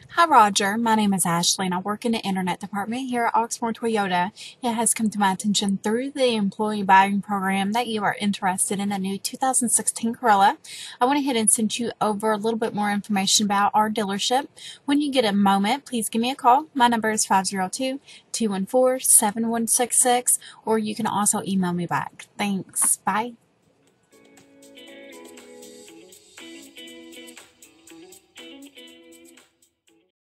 Hi Roger, my name is Ashley and I work in the Internet Department here at Oxmoor Toyota. It has come to my attention through the employee buying program that you are interested in a new 2016 Corolla. I went ahead and sent you over a little bit more information about our dealership. When you get a moment, please give me a call. My number is 502-214-7166, or you can also email me back. Thanks. Bye.